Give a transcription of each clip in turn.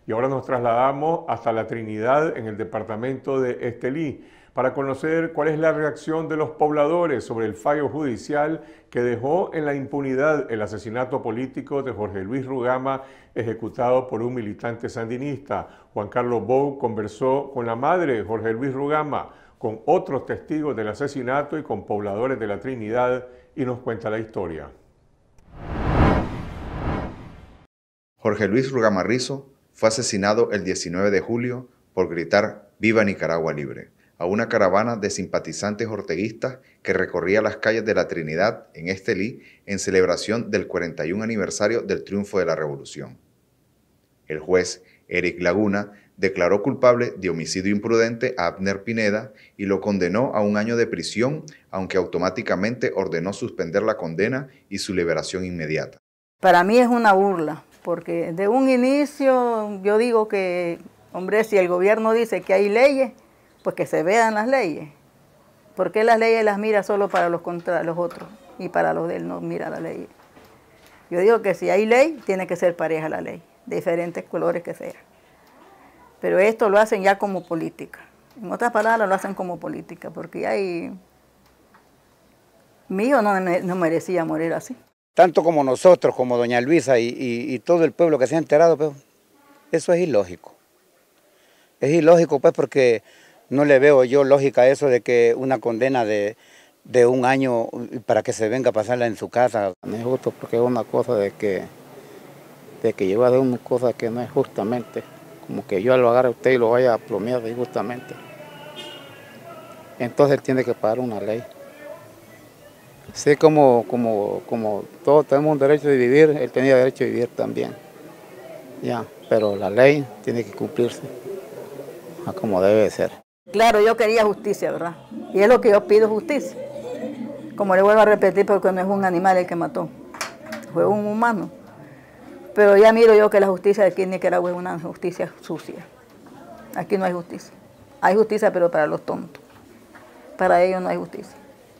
Y ahora nos trasladamos hasta La Trinidad, en el departamento de Estelí, para conocer cuál es la reacción de los pobladores sobre el fallo judicial que dejó en la impunidad el asesinato político de Jorge Luis Rugama, ejecutado por un militante sandinista. Juan Carlos Bou conversó con la madre de Jorge Luis Rugama, con otros testigos del asesinato y con pobladores de La Trinidad, y nos cuenta la historia. Jorge Luis Rugama Rizo fue asesinado el 19 de julio por gritar «Viva Nicaragua Libre» a una caravana de simpatizantes orteguistas que recorría las calles de La Trinidad en Estelí en celebración del 41 aniversario del triunfo de la Revolución. El juez Eric Laguna declaró culpable de homicidio imprudente a Abner Pineda y lo condenó a 1 año de prisión, aunque automáticamente ordenó suspender la condena y su liberación inmediata. Para mí es una burla, porque de un inicio yo digo que, hombre, si el gobierno dice que hay leyes, pues que se vean las leyes. ¿Por qué las leyes las mira solo para los contra los otros y para los de él no mira las leyes? Yo digo que si hay ley, tiene que ser pareja la ley, de diferentes colores que sea. Pero esto lo hacen ya como política. En otras palabras, lo hacen como política, porque hay... Mi hijo no merecía morir así. Tanto como nosotros, como doña Luisa y todo el pueblo que se ha enterado, pues, eso es ilógico. Es ilógico, pues, porque no le veo yo lógica a eso de que una condena de 1 año para que se venga a pasarla en su casa. No es justo porque es una cosa de que yo voy a hacer una cosa que no es justamente, como que yo lo agarre a usted y lo vaya a plomear injustamente. Entonces él tiene que pagar una ley. Así como todos tenemos un derecho de vivir, él tenía derecho de vivir también. Ya, pero la ley tiene que cumplirse como debe ser. Claro, yo quería justicia, ¿verdad? Y es lo que yo pido, justicia. Como le vuelvo a repetir, porque no es un animal el que mató, fue un humano. Pero ya miro yo que la justicia de aquí en Nicaragua es una justicia sucia. Aquí no hay justicia. Hay justicia, pero para los tontos. Para ellos no hay justicia.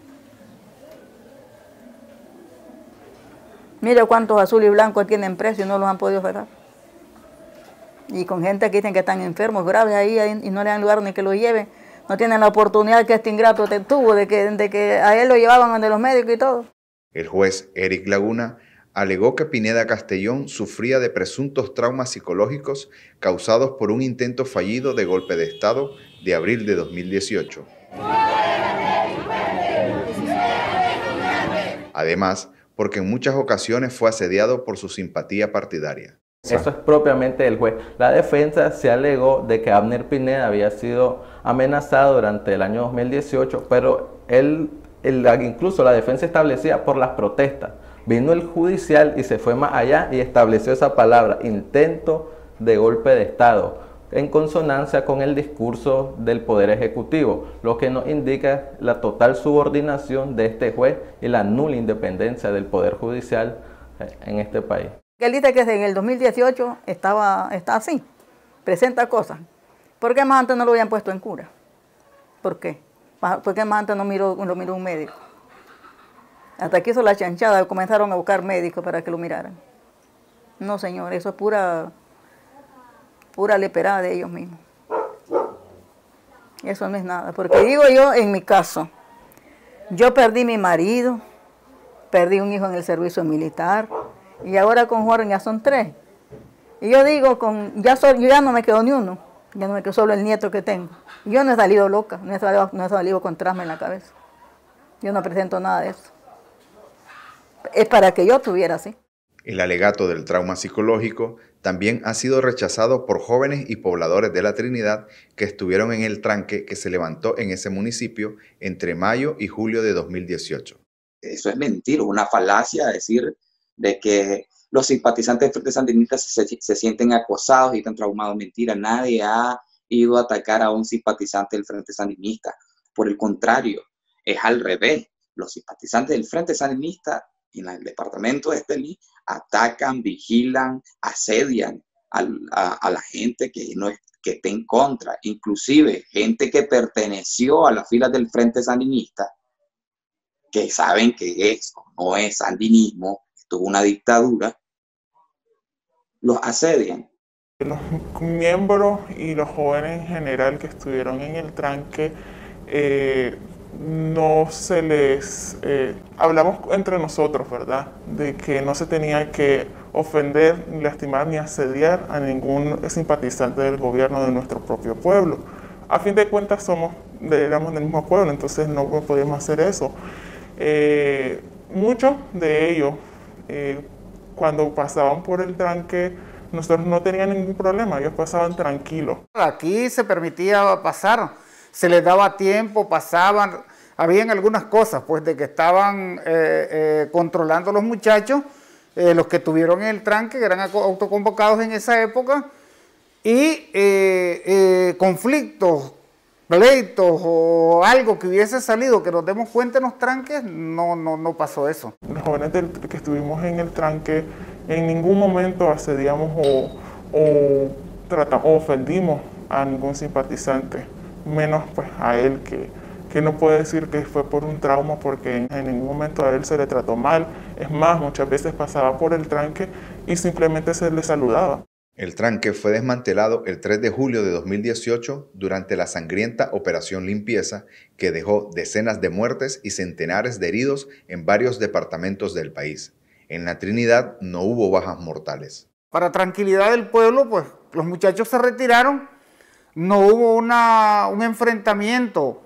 Mire cuántos azul y blancos tienen precio y no los han podido sacar. Y con gente que dicen que están enfermos graves ahí y no le dan lugar ni que lo lleven. No tienen la oportunidad que este ingrato tuvo de que a él lo llevaban ante los médicos y todo. El juez Eric Laguna alegó que Pineda Castellón sufría de presuntos traumas psicológicos causados por un intento fallido de golpe de Estado de abril de 2018. Además, porque en muchas ocasiones fue asediado por su simpatía partidaria. Eso es propiamente del juez. La defensa se alegó de que Abner Pineda había sido amenazado durante el año 2018, pero incluso la defensa establecía por las protestas. Vino el judicial y se fue más allá y estableció esa palabra, intento de golpe de Estado, en consonancia con el discurso del Poder Ejecutivo, lo que nos indica la total subordinación de este juez y la nula independencia del Poder Judicial en este país. Él dice que en el 2018 está así, presenta cosas. ¿Por qué más antes no lo habían puesto en cura? ¿Por qué? ¿Por qué más antes no lo miró un médico? Hasta que hizo la chanchada, comenzaron a buscar médicos para que lo miraran. No, señor, eso es pura leperada de ellos mismos. Eso no es nada, porque digo yo, en mi caso, yo perdí mi marido, perdí un hijo en el servicio militar, y ahora con Jorge ya son 3. Y yo digo, yo ya no me quedo ni uno, ya no me quedo solo el nieto que tengo. Yo no he salido loca, no he salido con trasma en la cabeza. Yo no presento nada de eso. Es para que yo estuviera así. El alegato del trauma psicológico también ha sido rechazado por jóvenes y pobladores de La Trinidad que estuvieron en el tranque que se levantó en ese municipio entre mayo y julio de 2018. Eso es mentira, una falacia decir de que los simpatizantes del Frente Sandinista se sienten acosados y están traumados. Mentira, nadie ha ido a atacar a un simpatizante del Frente Sandinista. Por el contrario, es al revés. Los simpatizantes del Frente Sandinista en el departamento de Estelí atacan, vigilan, asedian a la gente que esté en contra. Inclusive gente que perteneció a las filas del Frente Sandinista, que saben que no es sandinismo, esto es una dictadura, los asedian. Los miembros y los jóvenes en general que estuvieron en el tranque, no se les... hablamos entre nosotros, ¿verdad? De que no se tenía que ofender, ni lastimar, ni asediar a ningún simpatizante del gobierno de nuestro propio pueblo. A fin de cuentas éramos del mismo pueblo, entonces no podíamos hacer eso. Muchos de ellos, cuando pasaban por el tranque, nosotros no tenían ningún problema, ellos pasaban tranquilos. Aquí se permitía pasar, se les daba tiempo, pasaban, habían algunas cosas pues de que estaban controlando los muchachos, los que tuvieron el tranque, que eran autoconvocados en esa época, y conflictos, pleitos o algo que hubiese salido, que nos demos cuenta en los tranques, no pasó eso. Los jóvenes que estuvimos en el tranque, en ningún momento asediamos o ofendimos a ningún simpatizante, menos pues a él, que no puede decir que fue por un trauma, porque en ningún momento a él se le trató mal. Es más, muchas veces pasaba por el tranque y simplemente se le saludaba. El tranque fue desmantelado el 3 de julio de 2018 durante la sangrienta Operación Limpieza, que dejó decenas de muertes y centenares de heridos en varios departamentos del país. En la Trinidad no hubo bajas mortales. Para tranquilidad del pueblo, pues los muchachos se retiraron, no hubo un enfrentamiento,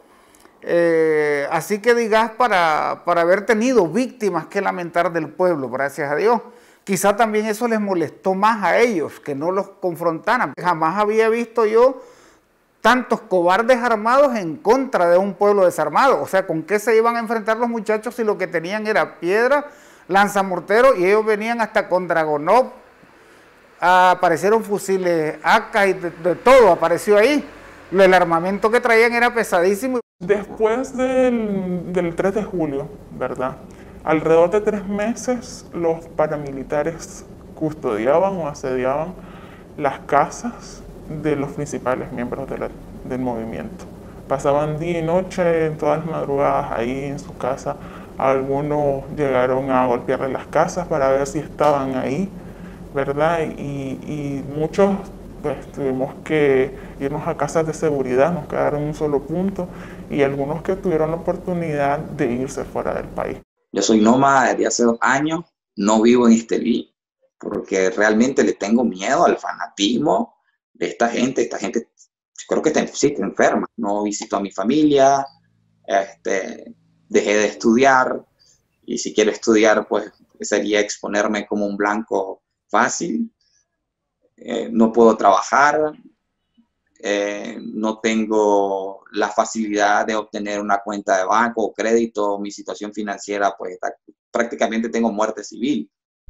así que digas para haber tenido víctimas que lamentar del pueblo, gracias a Dios. Quizá también eso les molestó más a ellos, que no los confrontaran. Jamás había visto yo tantos cobardes armados en contra de un pueblo desarmado. O sea, ¿con qué se iban a enfrentar los muchachos si lo que tenían era piedra, lanzamortero, y ellos venían hasta con Dragonov? Aparecieron fusiles AK y de todo apareció ahí. El armamento que traían era pesadísimo. Después del 3 de julio, ¿verdad? Alrededor de 3 meses los paramilitares custodiaban o asediaban las casas de los principales miembros del movimiento. Pasaban día y noche, en todas las madrugadas ahí en su casa. Algunos llegaron a golpearle las casas para ver si estaban ahí, ¿verdad? Y muchos pues tuvimos que irnos a casas de seguridad, nos quedaron en un solo punto, y algunos que tuvieron la oportunidad de irse fuera del país. Yo soy nómada desde hace 2 años, no vivo en Estelí, porque realmente le tengo miedo al fanatismo de esta gente. Creo que está enferma. No visito a mi familia, dejé de estudiar, y si quiero estudiar, pues sería exponerme como un blanco fácil. No puedo trabajar, no tengo la facilidad de obtener una cuenta de banco o crédito. Mi situación financiera, pues prácticamente tengo muerte civil.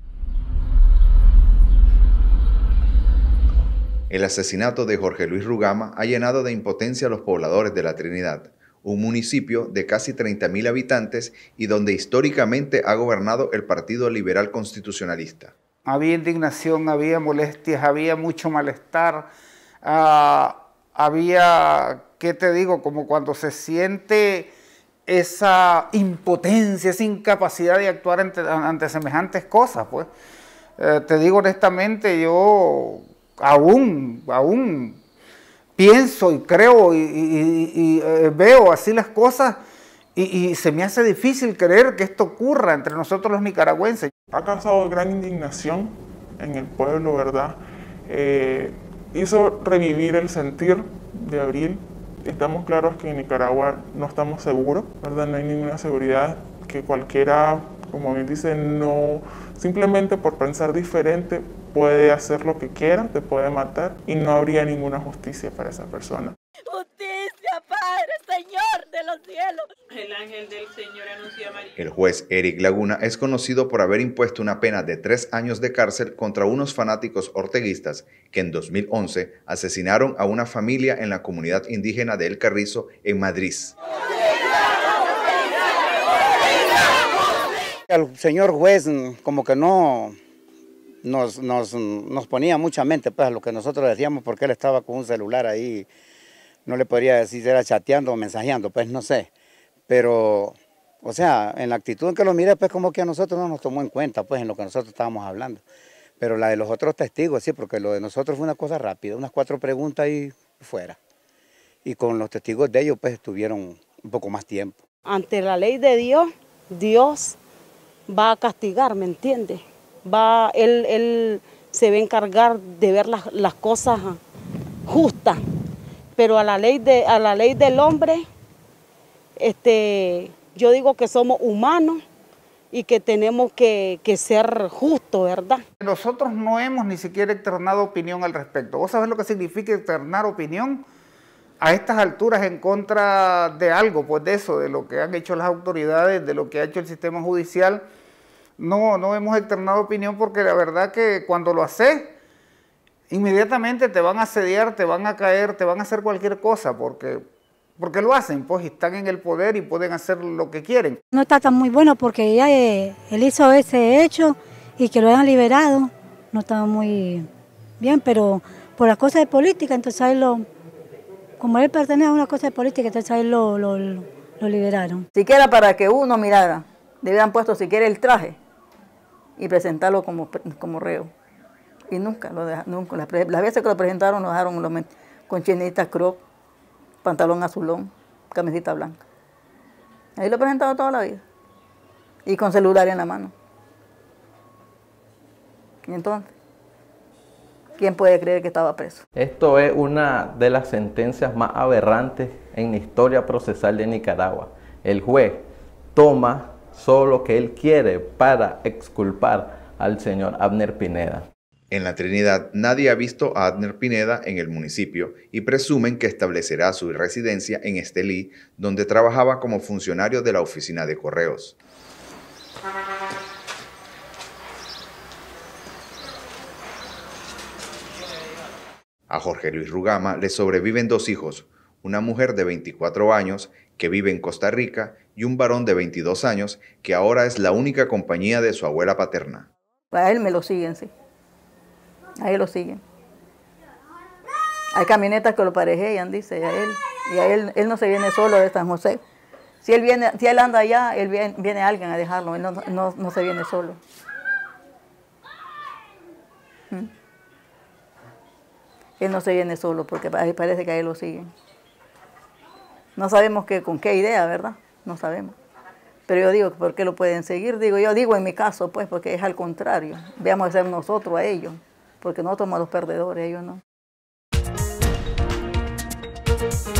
El asesinato de Jorge Luis Rugama ha llenado de impotencia a los pobladores de la Trinidad, un municipio de casi 30.000 habitantes y donde históricamente ha gobernado el Partido Liberal Constitucionalista. Había indignación, había molestias, había mucho malestar, había, ¿qué te digo? Como cuando se siente esa impotencia, esa incapacidad de actuar ante semejantes cosas, pues. Te digo honestamente, yo aún pienso y creo y veo así las cosas y se me hace difícil creer que esto ocurra entre nosotros los nicaragüenses. Ha causado gran indignación en el pueblo, ¿verdad? Hizo revivir el sentir de abril. Estamos claros que en Nicaragua no estamos seguros, ¿verdad? No hay ninguna seguridad, que cualquiera, como bien dice, no, simplemente por pensar diferente puede hacer lo que quiera, te puede matar, y no habría ninguna justicia para esa persona. Justicia, Padre, Señor de los cielos. El ángel del Señor anuncia a María. El juez Eric Laguna es conocido por haber impuesto una pena de 3 años de cárcel contra unos fanáticos orteguistas que en 2011 asesinaron a una familia en la comunidad indígena de El Carrizo, en Madrid. El señor juez como que no nos ponía mucha mente pues, a lo que nosotros decíamos, porque él estaba con un celular ahí. No le podría decir si era chateando o mensajeando, pues no sé. Pero, o sea, en la actitud en que lo mire, pues como que a nosotros no nos tomó en cuenta, pues en lo que nosotros estábamos hablando. Pero la de los otros testigos, sí, porque lo de nosotros fue una cosa rápida, unas 4 preguntas y fuera. Y con los testigos de ellos, pues, estuvieron un poco más tiempo. Ante la ley de Dios, Dios va a castigar, ¿me entiendes? Él se va a encargar de ver las cosas justas. Pero a la ley del hombre, yo digo que somos humanos y que tenemos que ser justos, ¿verdad? Nosotros no hemos ni siquiera externado opinión al respecto. ¿Vos sabés lo que significa externar opinión? A estas alturas en contra de algo, pues de eso, de lo que han hecho las autoridades, de lo que ha hecho el sistema judicial, no hemos externado opinión porque la verdad que cuando lo haces, inmediatamente te van a asediar, te van a caer, te van a hacer cualquier cosa, porque lo hacen, pues, y están en el poder y pueden hacer lo que quieren. No está tan muy bueno porque ya él hizo ese hecho y que lo hayan liberado, no estaba muy bien, pero por las cosas de política, entonces a él como él pertenece a una cosa de política, entonces a él lo liberaron. Siquiera para que uno mirara, le hubieran puesto siquiera el traje y presentarlo como reo. Y nunca lo dejaron, nunca. Las veces que lo presentaron lo dejaron con chinita crop, pantalón azulón, camiseta blanca. Ahí lo presentaron toda la vida. Y con celular en la mano. Y entonces, ¿quién puede creer que estaba preso? Esto es una de las sentencias más aberrantes en la historia procesal de Nicaragua. El juez toma solo lo que él quiere para exculpar al señor Abner Pineda. En la Trinidad nadie ha visto a Abner Pineda en el municipio y presumen que establecerá su residencia en Estelí, donde trabajaba como funcionario de la oficina de correos. A Jorge Luis Rugama le sobreviven 2 hijos, una mujer de 24 años que vive en Costa Rica y un varón de 22 años que ahora es la única compañía de su abuela paterna. A él me lo siguen, sí. A él lo siguen. Hay camionetas que lo parejean, dice, y a él no se viene solo de San José. Si él anda allá, viene alguien a dejarlo, él no se viene solo. Él no se viene solo porque parece que a él lo siguen. No sabemos con qué idea, ¿verdad? No sabemos. Pero yo digo, ¿por qué lo pueden seguir? Yo digo en mi caso, pues, porque es al contrario. Veamos a ser nosotros a ellos, porque nosotros somos los perdedores, ellos no.